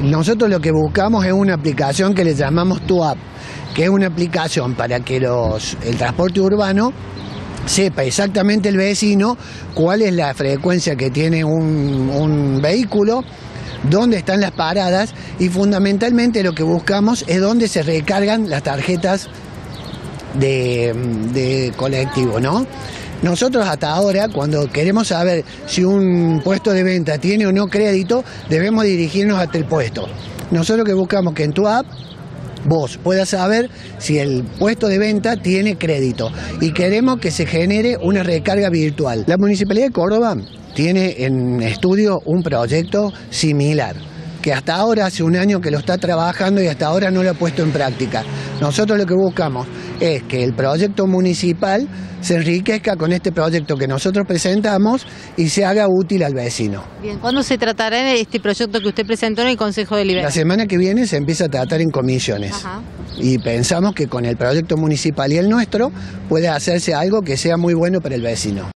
Nosotros lo que buscamos es una aplicación que le llamamos Tu App, que es una aplicación para que el transporte urbano sepa exactamente el vecino cuál es la frecuencia que tiene un vehículo, dónde están las paradas y fundamentalmente lo que buscamos es dónde se recargan las tarjetas de colectivo, ¿no? Nosotros hasta ahora, cuando queremos saber si un puesto de venta tiene o no crédito, debemos dirigirnos hasta el puesto. Nosotros que buscamos que en Tu App vos puedas saber si el puesto de venta tiene crédito y queremos que se genere una recarga virtual. La Municipalidad de Córdoba tiene en estudio un proyecto similar, que hasta ahora hace un año que lo está trabajando y hasta ahora no lo ha puesto en práctica. Nosotros lo que buscamos es que el proyecto municipal se enriquezca con este proyecto que nosotros presentamos y se haga útil al vecino. Bien, ¿cuándo se tratará de este proyecto que usted presentó en el Consejo Deliberante? La semana que viene se empieza a tratar en comisiones. Ajá. Y pensamos que con el proyecto municipal y el nuestro puede hacerse algo que sea muy bueno para el vecino.